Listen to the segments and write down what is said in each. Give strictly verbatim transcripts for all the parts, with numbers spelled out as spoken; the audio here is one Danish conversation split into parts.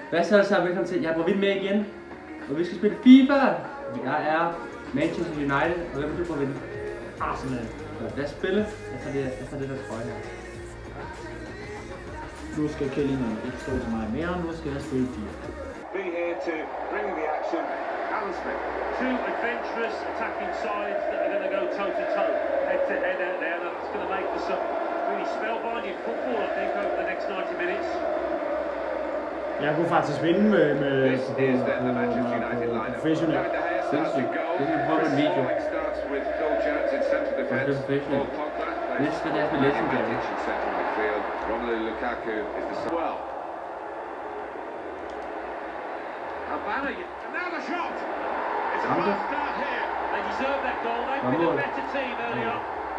Hvad så er det så? Velkommen til. Jeg er Bravind med igen. Og vi skal spille FIFA. Jeg er Manchester United. Og hvem er du, Bravind? Arsenal. Lad os spille. Jeg tager det, jeg tager det der trøje her. Nu skal Kellington ikke stå så meget mere. Nu skal jeg spille FIFA. Be here to bring the action. Alan Smith. Two adventurous attacking sides that are going to go toe to toe, head to head out there. That's going to make for some really spellbinding football, I think, over the next ninety minutes. Jeg kunne faktisk vinde med, med This is then the Manchester United lineup. professionelt. Sindssygt. Det kan vi prøve på en video. Starts with Phil Jones in centre defence. professional. Paul Pogba. Det skal deres med legendary. Matic in centre midfield. Romelu Lukaku is the well. Habana, and now the shot. It's a fast start here. They deserve that goal. They've been a better team earlier.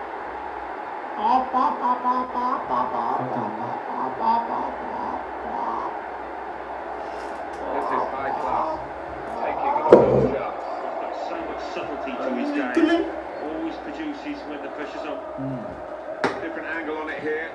This is high class. Taking a good shot. He's got so much subtlety to his game. Always produces when the pressure's on. Different angle on it here.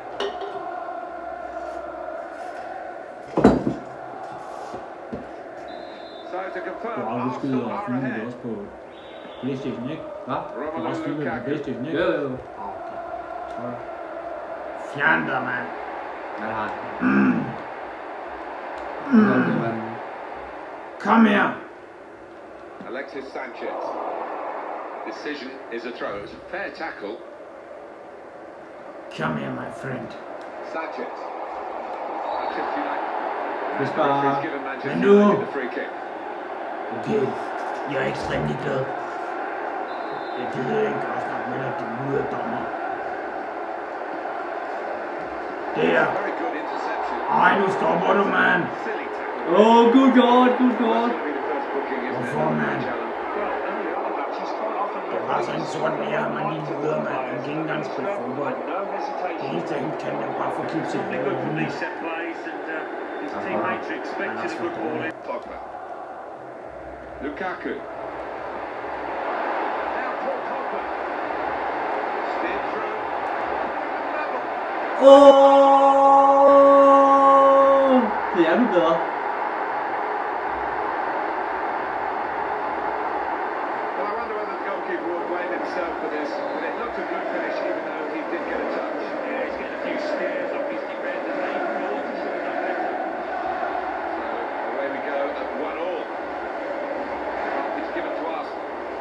So to confirm, Du har aldrig Arsenal skyder og are filmet det ahead. også på PlayStation, ikke? Hvad? Du har også Romelu filmet det på Lukaku. PlayStation, ikke? Jo, jo, jo. Okay. Fjern dig, mand. Ja, det har jeg. Kom her. Alexis Sanchez. Decision is a throw. It's a fair tackle. Come here, my friend. Sanchez. Manchester United. Hvis And bare- the referee's given Manchester Men nu- United the free kick. Okay, jeg er ekstremt glad. Jeg gider ikke at snakke med dig, din ude dommer. Der. Very good interception. Ej, nu stopper du, mand. Silly tackle. Åh, oh, good god, good That's god. going to be the first booking, isn't it? Hvorfor, mand? Challenge. Well, early on, matches quite often Det var så en sort mere, man lige videre, mand. Han kan ikke engang spille fodbold. no Det hesitation. eneste, han kan, er bare få kips i Really good from hovedet. these set plays, and uh, his teammates are expecting a good ball in. Pogba. Lukaku. Now Paul Pogba. Steered through. Level. Åh! Det er nu bedre. Well, I wonder whether the goalkeeper will blame himself for this, but it looked a good finish even though he did get a touch. Yeah, he's getting a few stares off his defenders. They brought to shoot that better. So away we go at one all. It's given to us.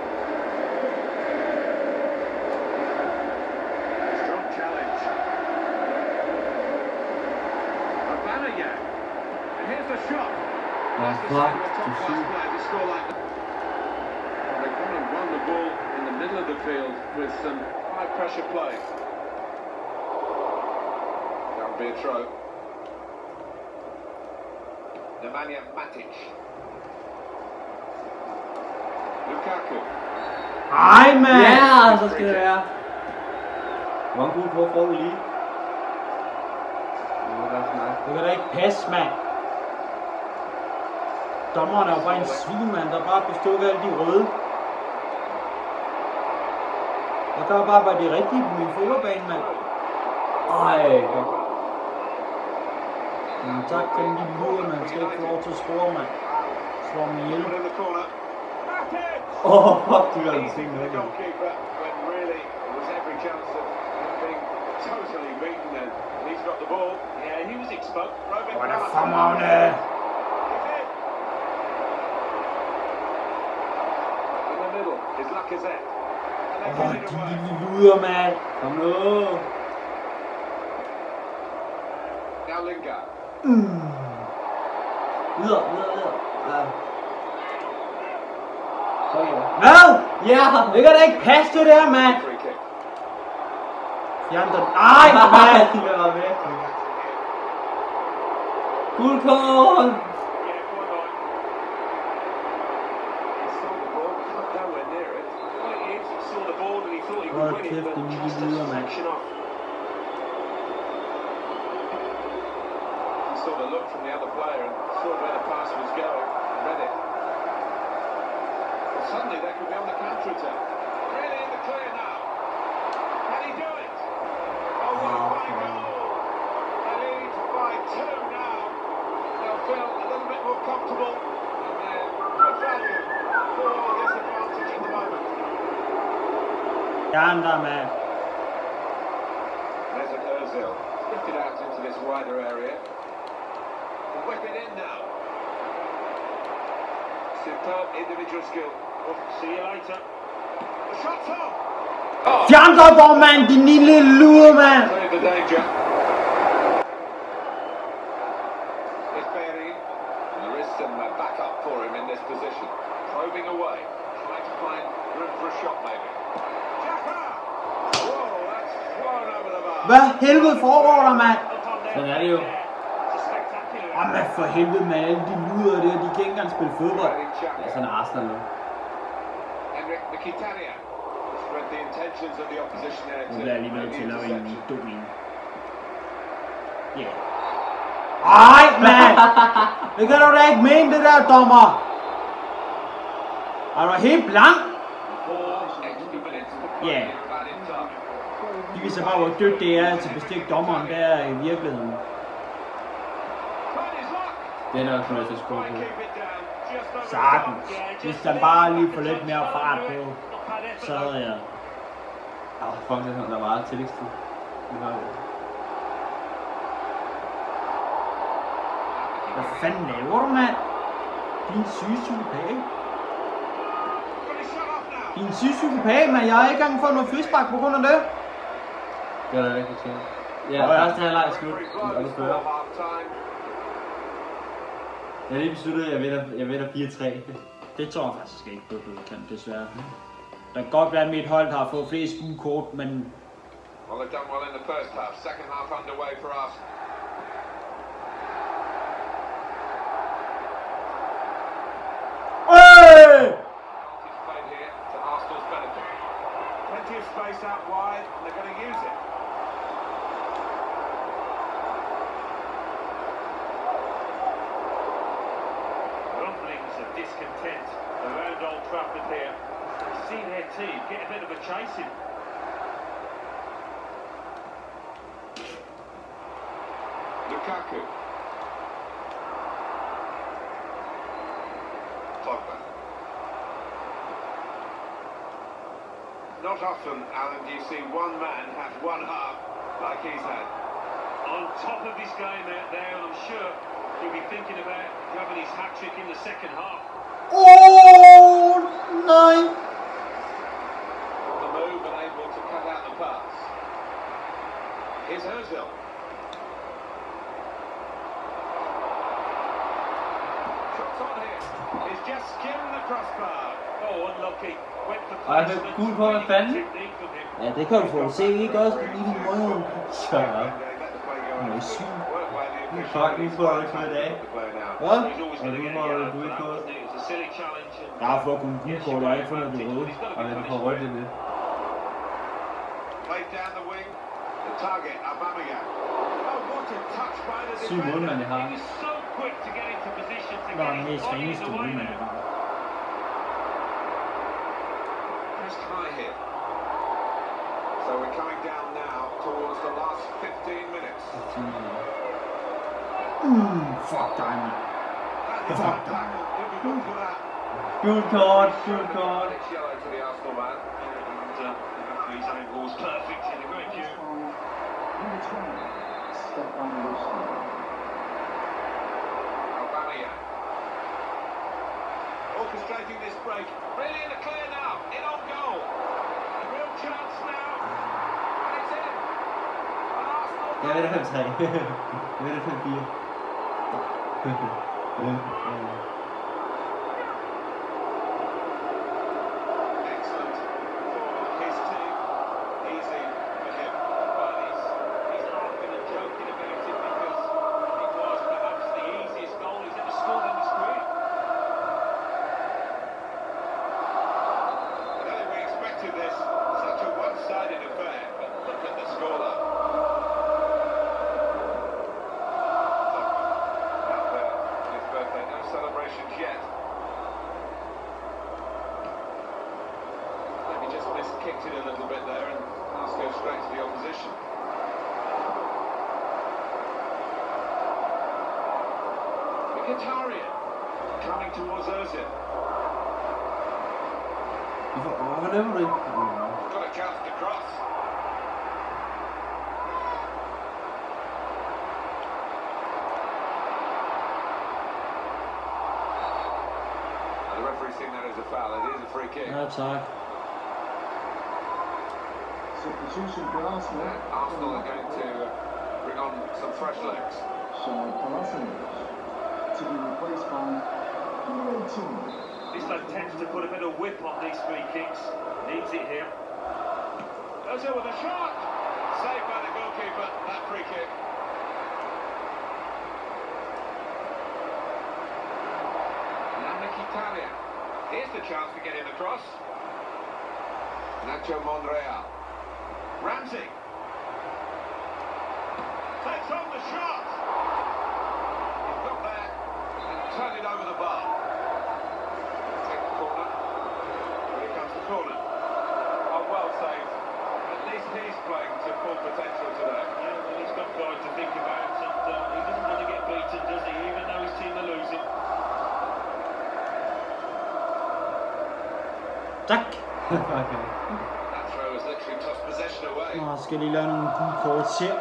Strong challenge. Aubameyang. And here's the shot. Oh, That's the fuck, sign of a to top-class shoot. player to score like that. They've gone and won the ball in the middle of the field with some high-pressure play. That'll be a throw. Nemanja Matic. Lukaku. Ej, mand. Ja, så skal det være. Hvor mange gule kort får du lige? Det må være sådan noget. Det kan da ikke passe, mand. Dommeren er jo bare en svin, mand, der bare bestukket alle de røde. Jeg gør bare, hvad det er rigtigt på min fodboldbane, mand. Ej, godt. Men tak for den lille lure, man skal ikke få lov til at score, mand. Slår mig ihjel. Put in the corner. Matic! Åh, oh, fuck, du gør den Easy ting for the med. goalkeeper when really there was every chance of him being totally beaten then. He's got the ball. Yeah, he was exposed. Robin Hvor er det Gallagher. fremragende. He's in. In the middle is Lacazette. And Åh, they're de getting away. lille luder, mand. Kom nu. Now Lingard. Videre, videre, videre. Ja. Okay. Hvad? Ja! Det kan da ikke passe det der, mand. Free kick. Fjern den. Ej, mand. Det var væk. Gul kort! Yeah, quite right. He saw the ball, but got nowhere near it. Well, he is. He saw the ball and he thought he Hold would win it, kæft, but det er just lige a videre, mand. fraction off. He saw the look from the other player and saw where the pass was going and read it. But suddenly they could be on the counter-attack. Really in the clear now. Can he do it? Oh, what a Oh, fine man. goal! They lead by two now. They'll Well, a little bit more comfortable, and then good value for this advantage at the moment. Gander, man. Mesut Ozil lifted out into this wider area. The whip it in now. Superb individual skill. Well, see you later. The shot's off. Fjern dig dog, mand, din lille lure, mand. Cleared the danger. It's Berry. There is some uh, backup for him in this position. Probing away, trying to find room for a shot maybe. Xhaka! Whoa, that's flown over the bar. Hvad helvede foregår der, mand? Sådan er det jo. Jamen for helvede med alle de luder der, de kan ikke engang spille fodbold. Granit Det er Xhaka. sådan Arsenal nu. Henrik Mkhitaryan spread the intentions of the opposition there Nu to bliver jeg lige nødt make til the at lave en interception. dum en. Ja. Ej, mand! Det kan du da ikke mene, det der, dommer! Er du helt blank? Four extra minutes to play Yeah. in that in time. De viser bare, hvor dygtig det er til at bestikke dommeren der i virkeligheden. Tried his luck. Den er også nødt til at score Try på. and keep it down. Just over the Sagtens. top. Hvis der bare lige får lidt mere fart på, så havde jeg... Ah, fuck, det er der er meget tillægstid. Det var jo. Hvad fanden laver du, mand? Din syge psykopat. Got his shot off now. Din syge psykopat, mand. Jeg har ikke engang fået noget frispark på grund af det. Det var da rigtig tjent. Ja, Nå ja. første halvleg er slut. Referee Og blows det for fører. half time. Jeg har lige besluttet, at jeg vinder, jeg vinder fire tre. Det tror jeg faktisk ikke på, du kan, desværre. Der kan godt være, at mit hold har fået flest gule kort, men... Well, they've done well in the first half. Second half underway for us. Øj! Advantage played here to Arsenal's benefit. Plenty of space out wide, and they're going to use it. Rumblings of discontent around Old Trafford here. They see their team get a bit of a chasing. Lukaku. Pogba. Not often, Alan, do you see one man have one half like he's had. On top of his game out there, and I'm sure he'll be thinking about grabbing his hat-trick in the second half. Åh, nej. On the move and able to cut out the pass. Here's Ozil. Shots on here. He's just skimmed the crossbar. Oh, unlucky. Went for Ej, det er placement. gul på, hvad fanden? Technique from him. Ja, det kan du få se, ikke også? Det lille røde. Shut up. Let the play go Nå, on. syg. Work by the official. Fuck, nu får du ikke for i dag. The player now. Hvad? He's always Og going to nu get må a du yellow du for ikke that, få. wasn't it? It was a silly challenge. and- Jeg har fået kun gule kort, jeg har ikke fået noget røde. He's got to Og be den punished får for rødt it. i det. Played down the wing. The target, Aubameyang. Oh, what a touch by the Syv målmænd, jeg har. He was so quick to get into position to Nå, get den his mest body in reneste the way målmand, there. jeg har. Pressed high here. So we're coming down now towards the last fifteen minutes. Mm, fuck dig, mand. And it's Fuck. a tackle. He'll be good for that. Gult kort, gult kort. It's yellow to the Arsenal man. And uh, the referee's angle's perfect in a great view. Aubameyang. Orchestrating this break. Really in the clear now. In on goal. A real chance now. And it's in. An Arsenal Jeg vinder fem tre. Jeg vinder fem fire. excellent for his team. Easy for him. Well, he's, he's laughing and joking about it because it was perhaps the easiest goal he's ever scored in his career. I don't think we expected this. Such a one-sided affair. But look at the scoreline. Out there on his birthday. No celebrations yet. Maybe just miskicked it a little bit there and pass goes straight to the opposition. Mkhitaryan coming towards Ozil. Hvorfor, hvorfor løber du ikke? Got a chance to cross. And the referee saying that is a foul. It is a free kick. Ja, tak. Substitution for Arsenal. And Arsenal are going to bring on some fresh legs. So Kolasinac to be replaced by eighteen. Islam tends to put a bit of whip on these free kicks. Needs it here. Ozil with a shot. Saved by the goalkeeper, that free kick. Now Mkhitaryan. Here's the chance to get in across. Nacho Monreal. Ramsey. Takes on the shot. He's got there and turned it over the bar. Take the corner. Here comes the corner. Oh, well saved. At least he's playing to full potential today. Yeah, well, he's got guys to think about, and uh, he doesn't want to get beaten, does he? Even though his team are losing. Tak. Okay. That throw has literally tossed possession away. Nå, skal lige lave nogle gule kort her.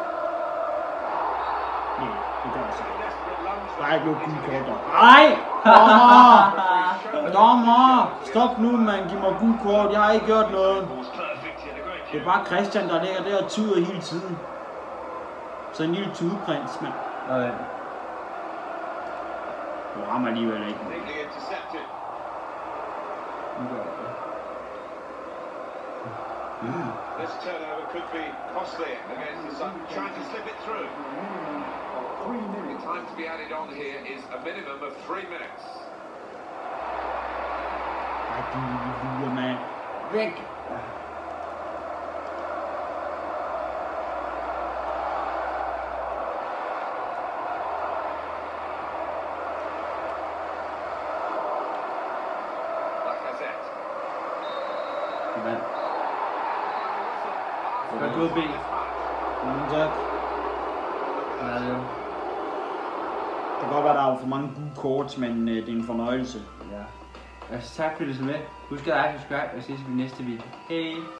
Nej, det gør jeg så ikke. Desperate lunge. Der er ikke noget gule kort der. Nej! Dommer! Dommer! Stop nu, man. Giv mig gule kort. Jeg har ikke gjort noget. Det er bare Christian, der ligger der og tuder hele tiden. Så en lille tudeprins, mand. Okay. Du rammer alligevel ikke. Neatly intercepted. Nu gør jeg det. This turnover could be costly against the Sun. Trying to slip it through. The time to be added on here is a minimum of three minutes. Ej, din lille lure, mand. Væk! Lacazette. Sådan. Godt gået, B. Mm, tak. Ja, det er jo. Det kan godt være, der er for mange gule kort, men øh, det er en fornøjelse. Ja. Altså, tak fordi du så med. Husk at like, subscribe, og ses i næste video. Hej!